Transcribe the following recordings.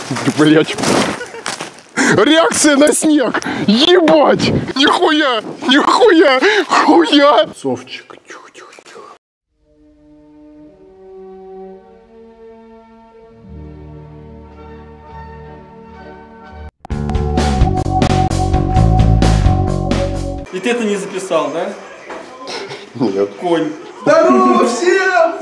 Блять. Реакция на снег! Ебать! Нихуя! Нихуя! Хуя! Совчик. И ты это не записал, да? Нет. Конь. Здорово всем!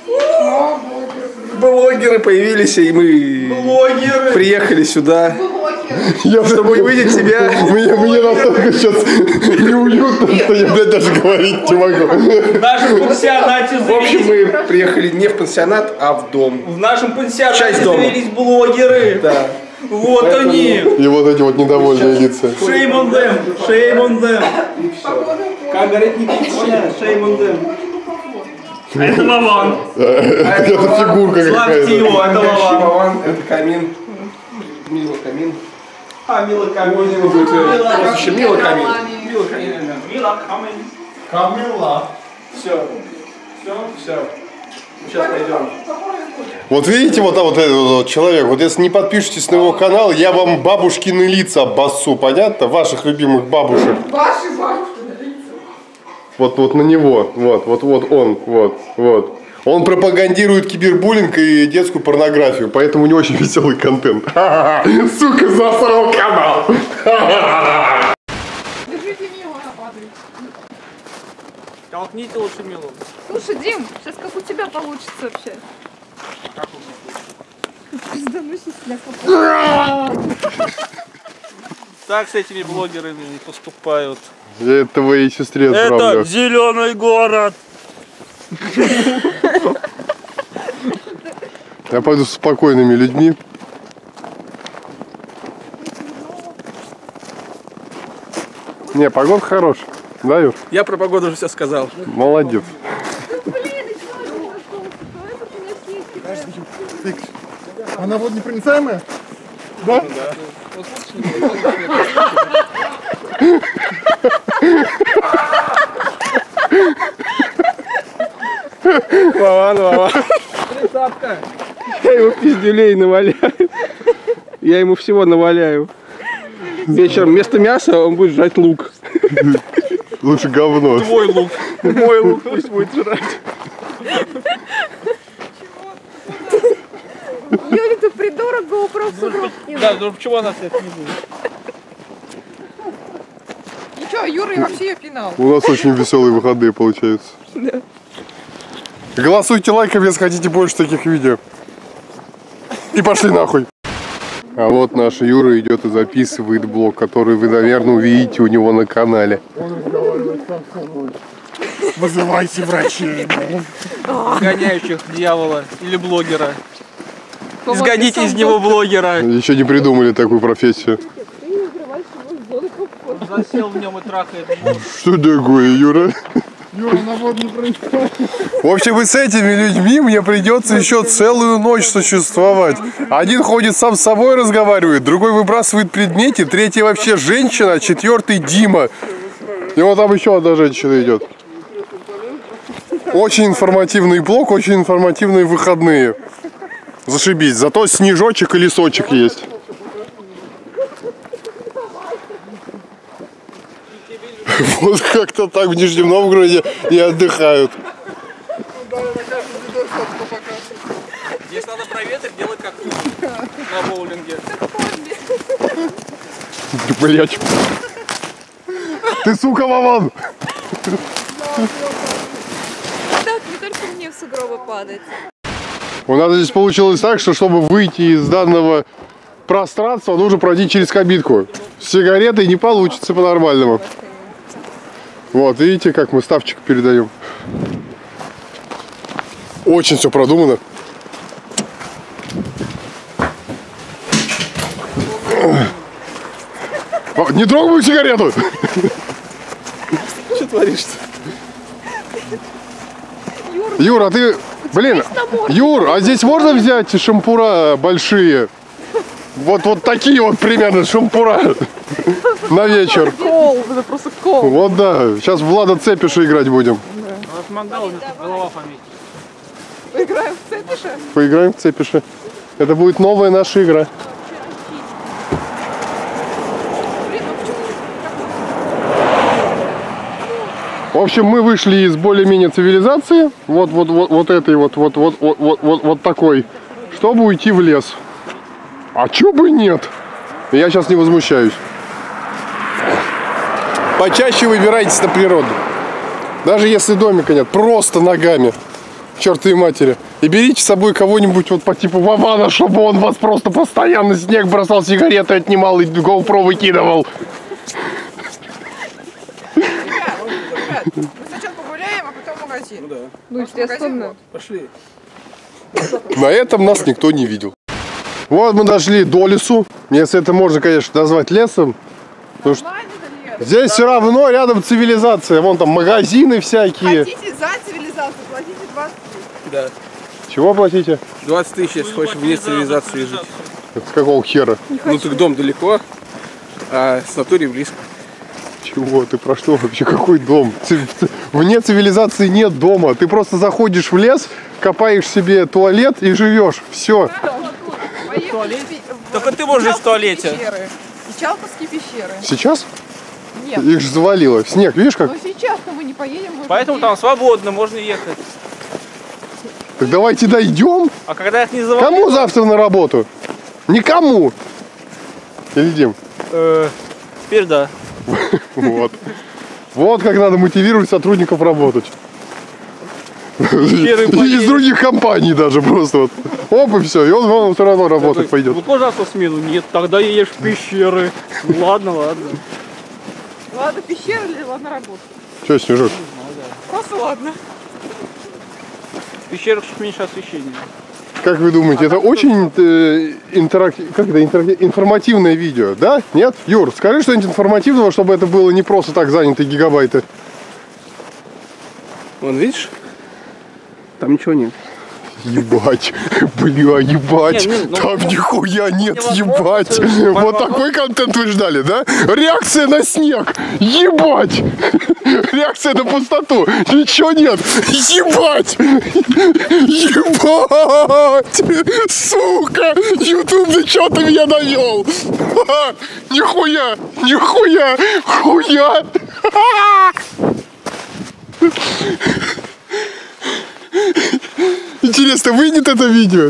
Блогеры появились, и мы приехали сюда, чтобы увидеть тебя. Мне настолько сейчас неуютно, что я, блядь, даже говорить не могу. В нашем пансионате В общем, мы приехали не в пансионат, а в дом. В нашем пансионате Часть дома. завелись блогеры. Да. Вот они. И вот эти вот недовольные лица. Shame on them. Shame on them. Как говорит Никита, shame on them. Это Вован. Это фигурка Славьте его, какая-то. это Вован. Вован, это камин. Мила камин. А, Мила Камин. Еще Мила камин. Мила Камин. Мила Камин. Камила. Все. Все. Сейчас пойдем. Вот видите, вот этот вот человек, вот если не подпишетесь на его канал, я вам бабушкины лица обоссу, понятно? Ваших любимых бабушек. Ваши бабушкины лица. Вот на него, вот он. Он пропагандирует кибербуллинг и детскую порнографию, поэтому не очень веселый контент. Сука, засрал канал. Держите Милу, она падает. Толкните лучше Милу. Слушай, Дим, сейчас как у тебя получится вообще? Как у меня? Пизданусь для Так с этими блогерами не поступают. Я это твоей сестре отправлю. Это зеленый город. Я пойду с спокойными людьми. Не, погода хорошая. Да, Юр? Я про погоду уже все сказал. Молодец. Она водонепроницаемая? Да? Вован. Присадка. Я ему пиздюлей наваляю. Я ему всего наваляю. Вечером вместо мяса он будет жрать лук. Лучше говно. Твой лук. Мой лук пусть будет жрать. Юля, ты придурок, GoPro в сугроб кинул. Да, ну почему она это не будет? Ничего, Юра и вообще ее пинал. У нас очень веселые выходные получаются. Да. Голосуйте лайками, если хотите больше таких видео. И пошли нахуй. А вот наш Юра идет и записывает блог, который вы, наверное, увидите у него на канале. Вызывайте врачей. Гоняющих дьявола или блогера. Изгоните из него блогера. Еще не придумали такую профессию. Засел в нем и трахает. Что такое, Юра? Юра, на водонепроницаемая. В общем, и с этими людьми мне придется еще целую ночь существовать. Один ходит сам с собой разговаривает, другой выбрасывает предметы, третий вообще женщина, четвертый Дима. И вот там еще одна женщина идет. Очень информативный блог, очень информативные выходные. Зашибись, зато снежочек и лесочек есть. Вот как-то так в Нижнем Новгороде и отдыхают. Если надо проветрить, делай как на боулинге. Блять. Ты, сука, Вован! Так, не только мне в сугробы падать. У нас здесь получилось так, что чтобы выйти из данного пространства, нужно пройти через кабинку. С сигаретой не получится по-нормальному. Вот, видите, как мы ставчик передаем. Очень все продумано. Не трогай мою сигарету! Что творишь-то? Юр, а ты... Блин, Юр, а здесь можно взять шампура большие? Вот такие вот примерно шампура на вечер. Кол, это просто кол. Вот да, сейчас в Влада Цепиша играть будем. У нас мангал, голова поместится. Поиграем в Цепиша? Поиграем в Цепиша. Это будет новая наша игра. В общем, мы вышли из более-менее цивилизации, вот этой вот такой, чтобы уйти в лес. А чё бы нет? Я сейчас не возмущаюсь. Почаще выбирайтесь на природу. Даже если домика нет, просто ногами. Чёртовой матери. И берите с собой кого-нибудь вот по типу Вована, чтобы он вас просто постоянно снег бросал, сигареты отнимал и GoPro выкидывал. Ребят, мы сначала погуляем, а потом в магазин. Ну да. Ну, естественно. Пошли. На этом нас никто не видел. Вот мы дошли до лесу. Если это можно, конечно, назвать лесом. Потому что здесь все равно рядом цивилизация. Вон там магазины всякие. Хотите за цивилизацию, платите 20 тысяч. Да. Чего платите? 20 тысяч, если хочешь вне цивилизации жить. С какого хера? Ну так дом далеко, а с натуре близко. Чего? Ты про что вообще? Какой дом? Вне цивилизации нет дома. Ты просто заходишь в лес, копаешь себе туалет и живешь. Все. Только ты можешь в туалете. И Чалковские пещеры. Сейчас? Нет. Их же завалило. Снег, видишь как? Но сейчас-то мы не поедем. Поэтому там свободно, можно ехать. Так давайте дойдем. А когда их не завалило... Кому завтра на работу? Никому. Или Дим? Теперь да. Вот. Вот как надо мотивировать сотрудников работать. Из других компаний даже просто вот. Оп, и все. И он все равно работать пойдет. Вы тоже в смену? Нет, тогда едешь в пещеры. Ну, ладно. Ладно, пещера или ладно работа? Че, Снежок? Просто ладно. В пещерах чуть меньше освещения. Как вы думаете, это очень информативное видео, да? Нет? Юр, скажи что-нибудь информативного, чтобы это было не просто так занятые гигабайты. Вон, видишь? Там ничего нет. Ебать, бля, ебать, Не, ну, там нихуя нет, невозможно, ебать. это Вот такой контент вы ждали, да? Реакция на снег, ебать. Реакция на пустоту, ничего нет, ебать. Ебать, сука, YouTube, ты чё ты меня довел? Нихуя, хуя. Интересно, выйдет это видео?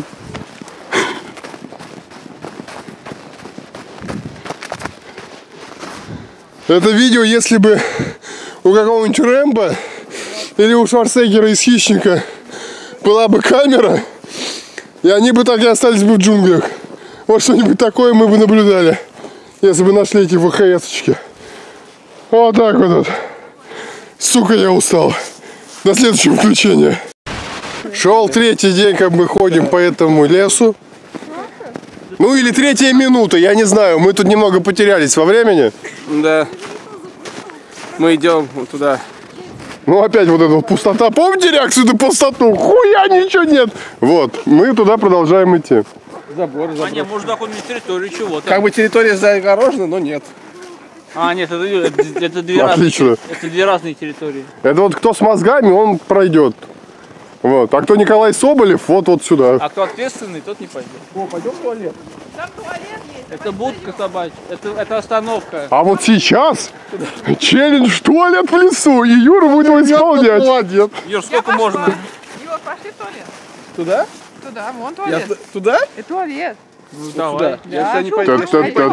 Это видео, если бы у какого-нибудь Рэмбо или у Шварценеггера из «Хищника» была бы камера, и они бы так и остались бы в джунглях. Вот что-нибудь такое мы бы наблюдали, если бы нашли эти ВХС-очки. Вот так вот. Сука, я устал. До следующего включения. Шел третий день, как мы ходим по этому лесу. Ну или третья минута, я не знаю. Мы тут немного потерялись во времени. Да. Мы идем вот туда. Ну опять вот эта вот пустота. Помните реакцию на пустоту? Хуя, ничего нет. Вот, мы туда продолжаем идти. Забор. А не, может доходить на территорию чего-то. Как бы территория загорожена, но нет. А, нет, это две Отлично. две разные территории. Это вот кто с мозгами, он пройдет. Вот. А кто Николай Соболев, вот сюда. А кто ответственный, тот не пойдет. О, пойдем в туалет. Там туалет есть. Это будка собачья, это остановка. А вот сейчас челлендж туалет в лесу, и Юра будет его исполнять. Молодец. Юр, сколько можно? Юр, пошли в туалет. Туда? Туда, вон Я туалет. туда? Это туалет. Ну, давай. Я тебя не чё, пойду.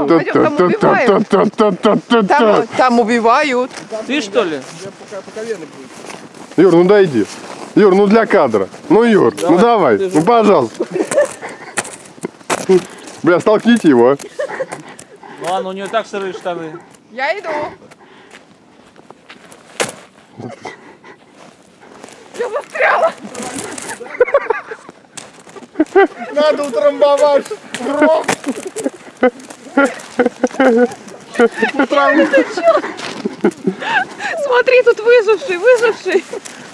пойдем. Там убивают. Ты что ли? Пока Лена будет. Юр, ну дойди. Юр, ну для кадра. Ну, Юр, ну давай, ну пожалуйста. Бля, столкните его, а. Ну ладно, у него так сырые штаны. Я иду. Я застряла. Надо утрамбовать гроб. Смотри, тут выживший.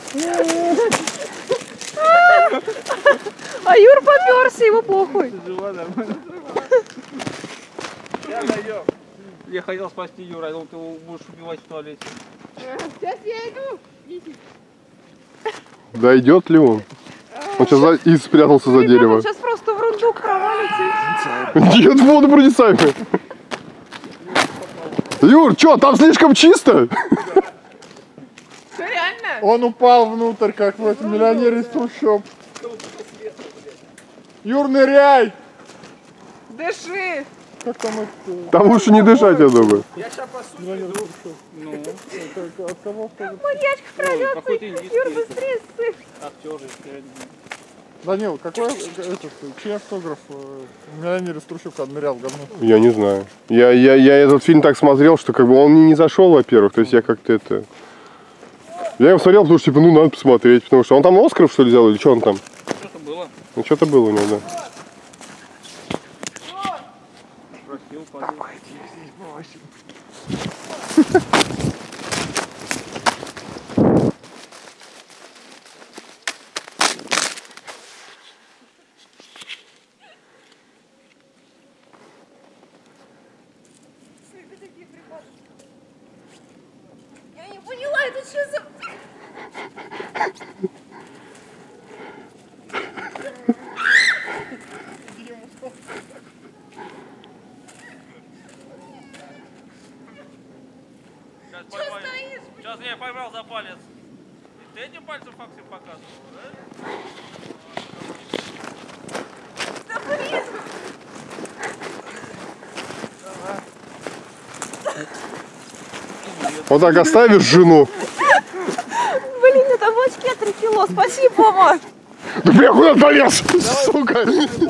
А Юр попёрся, ему похуй. Жива, нормально. Я дойдем. Я хотел спасти Юра, я думал, ты его будешь убивать в туалете. Сейчас я иду. Дойдет ли он? Он сейчас и спрятался за дерево. Сейчас просто в рундук провалится. Нет, водопроницаемый. Юр, что, там слишком чисто? Смотри, Он упал внутрь, как в этом миллионере из трущоб. Юр, ныряй! Дыши! Как там это? Там лучше не дышать, я думаю. Я сейчас по сути иду. Ну, От кого? Маньячка пролетный! какой-то индийский Юр, быстрее ссыпь! актер же. Данил, какой этот, чей автограф миллионер из трущоб, когда нырял в говно? Я не знаю. Я этот фильм так смотрел, что как бы он мне не зашел, во-первых. То есть я как-то это... Я его смотрел, потому что типа, ну надо посмотреть. Потому что он там Оскар, что ли, взял, или что он там? Что-то было. Ну что-то было у него, да. Просил, падал. Я не поняла, это что за... Сейчас Что поймаю. стоишь? Сейчас я поймал за палец. Ты этим пальцем факсы показывал, да? Вот так оставишь жену. Блин, это в очке 3 кило, спасибо, мама! Да бля, куда полез? Сука.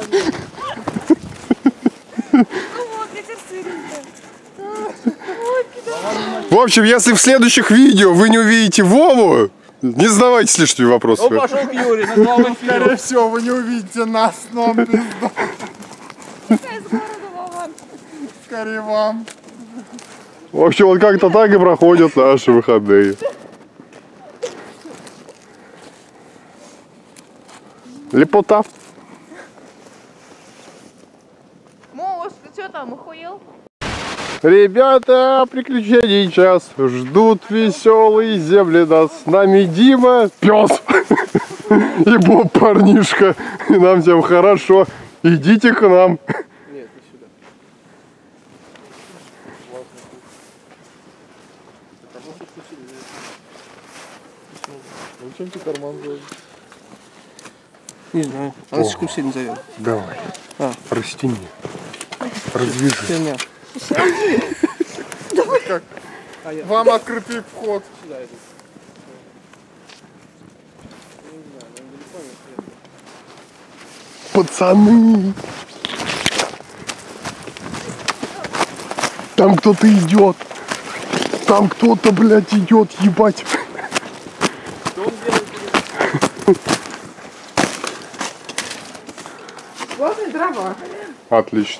Вот, ветер сыренький. В общем, если в следующих видео вы не увидите Вову, не задавайте лишние вопросы. Он пошел к Юре, на главный Скорее фильм. всего, вы не увидите нас, но он пизда. Какая из города, Вован? Скорее вам. В общем, вот как-то так и проходят наши выходные. Лепота. Мош, ты что там, охуел? Ребята, приключений час. Ждут веселые земли нас. С нами Дима, пес. И Боб, парнишка. И нам всем хорошо. Идите к нам. Нет, не сюда. Зачем ты карман взял? Не знаю. Она слишком сильно зовет. Давай. А. Растяни. Развяжи. Херня. Вам открытый вход. Пацаны. Там кто-то идет. Там кто-то, блядь, идет, ебать. Классная дрова. Отлично.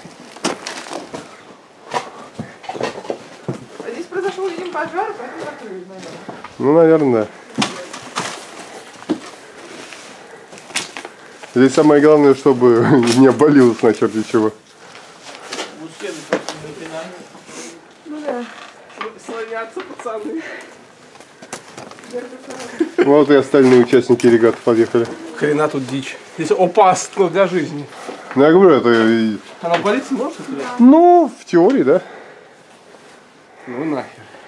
Здесь произошел, видимо, пожар, поэтому закрыли, наверное. Ну, наверное, да. Здесь самое главное, чтобы не обвалилось на черти чего. Славятся, пацаны. Вот и остальные участники регаты подъехали. Хрена тут дичь. Здесь опасно для жизни. Ну, я говорю, это... Она болеться может или? Ну, в теории, да. Ну нахер.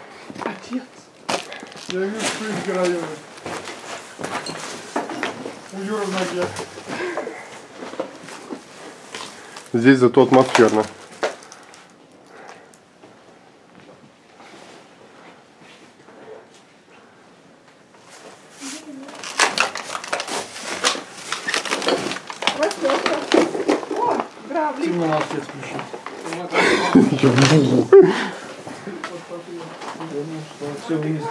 Я вижу, что из района. У Юры в ноге. Здесь зато атмосферно. Сильно нас свет включил. Все вынесли.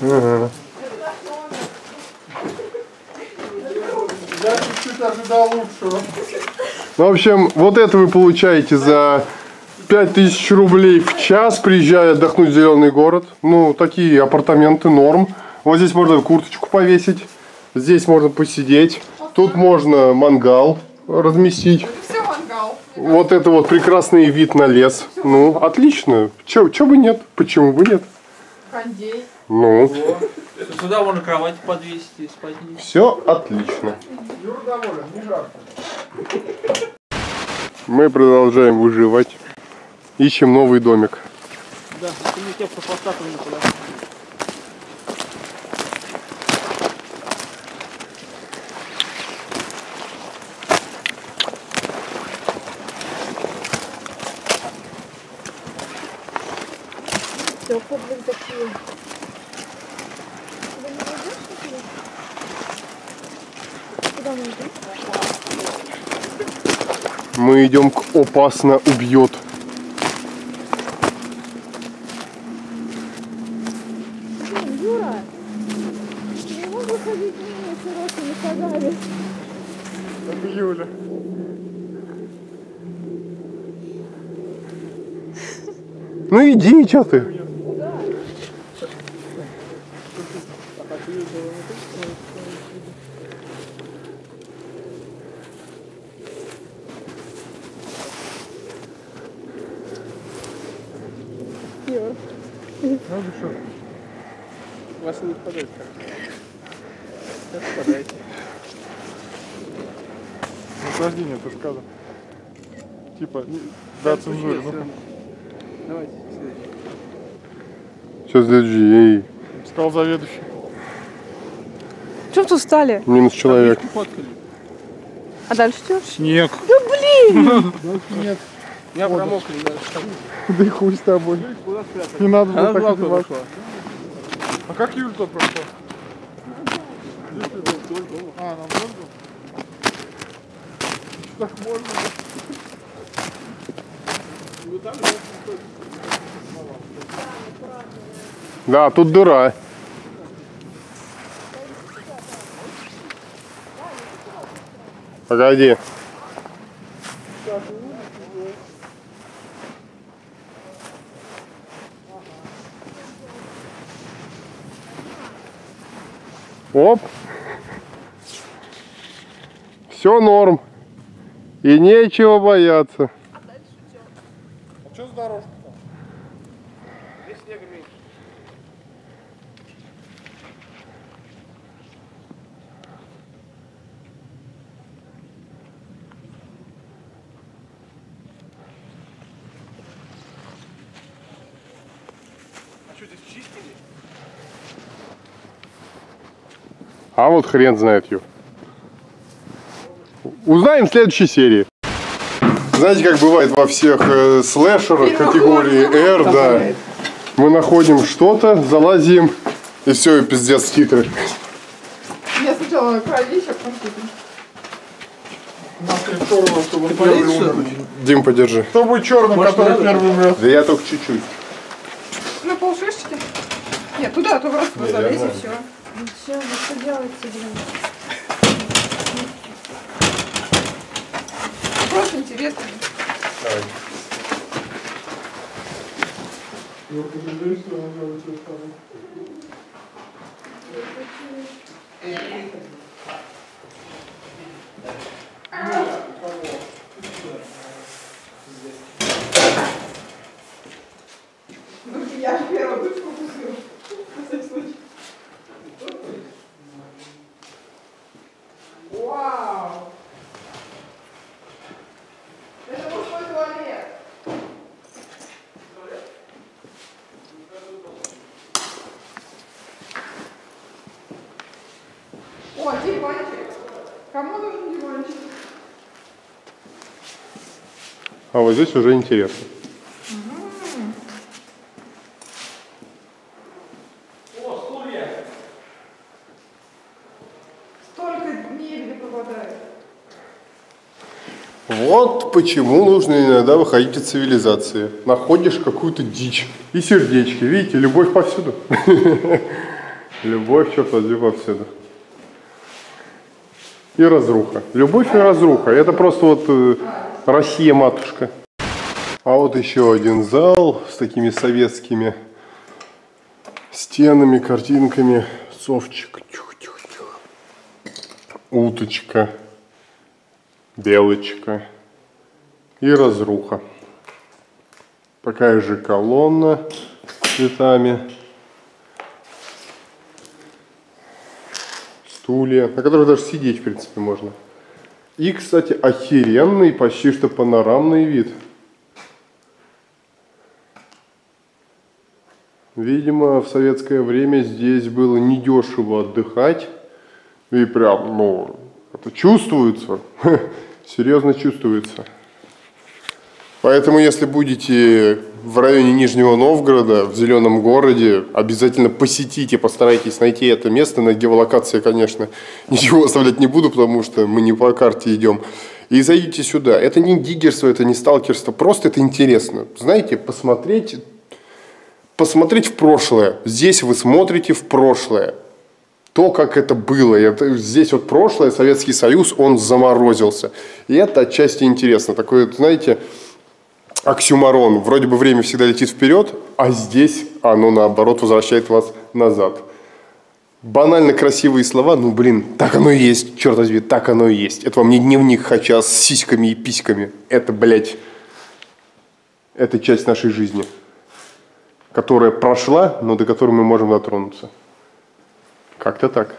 Я чуть-чуть ожидал лучшего. Ну, в общем, вот это вы получаете за 5000 рублей в час, приезжая отдохнуть в Зеленый город. Ну, такие апартаменты норм. Вот здесь можно курточку повесить. Здесь можно посидеть. Тут можно мангал разместить. Все, мангал. Вот это вот прекрасный вид на лес. Ну, отлично. Чё бы нет? Почему бы нет? Кондей. Ну, Сюда можно кровать подвесить и спать. все отлично. Юра доволен, не жарко. Мы продолжаем выживать. Ищем новый домик. Да, ты мне тебя поставил никуда. Стекла, блин, такие. Куда мы идем? Мы идем к опасно убьет. Блин, Юра, не могу ходить мимо широкими шагами. Это Юля. Ну иди, чё ты? Вас не впадает как. Сейчас впадайте. Наслаждение, ты сказал. Типа, да, цензура. Ну, Давайте, следующий. Сейчас следующий. Эй, сказал заведующий. Чего тут встали? минус человек. Фоткали. А дальше что? Снег. Нет. Я промокли, надо штаны. Да и хуй с тобой. Куда спрятать? Не надо Она было в так лавку одеваться. пошла. А как Юль-то прошла? А, нам можно? Так можно? Да, тут дыра. Погоди. Оп. Все норм. И нечего бояться. А что за дорожка там? Здесь снега меньше. А что, здесь чистили? А вот хрен знает, Ю. Узнаем в следующей серии. Знаете, как бывает во всех слэшерах категории R, да. Мы находим что-то, залазим, и все, и пиздец, титры. Я сначала кровища, потом титры. Нахрен черного, чтобы он первый умер. Дим, подержи. Кто будет черным, который первый умрет? Да я только чуть-чуть. Ну, полшишечки. Нет, туда, а то просто залезь и все. Ну что, вы что делаете, блин? Просто интересно. Я же первую дочку укусила. На всякий случай. Вау! Это мужской туалет. О, диванчик. Кому нужен диванчик? А вот здесь уже интересно. Столько мебели попадает. Вот почему нужно иногда выходить из цивилизации. Находишь какую-то дичь. И сердечки. Видите, любовь повсюду. Любовь, черт возьми, повсюду. И разруха. Любовь и разруха. Это просто вот Россия, матушка. А вот еще один зал с такими советскими стенами, картинками. Совчик. Тюх-тюх-тюх. Уточка. Белочка и разруха. Такая же колонна с цветами. Стулья, на которых даже сидеть, в принципе, можно. И, кстати, охеренный, почти что панорамный вид. Видимо, в советское время здесь было недешево отдыхать. И прям, ну, это чувствуется. Серьезно чувствуется. Поэтому, если будете в районе Нижнего Новгорода, в Зеленом городе, обязательно посетите, постарайтесь найти это место. На геолокации, конечно, ничего оставлять не буду, потому что мы не по карте идем. И зайдите сюда. Это не диггерство, это не сталкерство, просто это интересно. Знаете, посмотреть в прошлое. Здесь вы смотрите в прошлое. То, как это было. Здесь вот прошлое, Советский Союз, он заморозился. И это отчасти интересно. Такой, знаете, оксюморон. Вроде бы время всегда летит вперед, а здесь оно, наоборот, возвращает вас назад. Банально красивые слова, ну, блин, так оно и есть, черт возьми, так оно и есть. Это вам не дневник Хача с сиськами и письками. Это, блядь, это часть нашей жизни, которая прошла, но до которой мы можем дотронуться. Как-то так.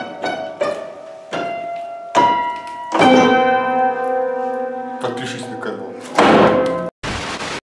Подпишись на канал.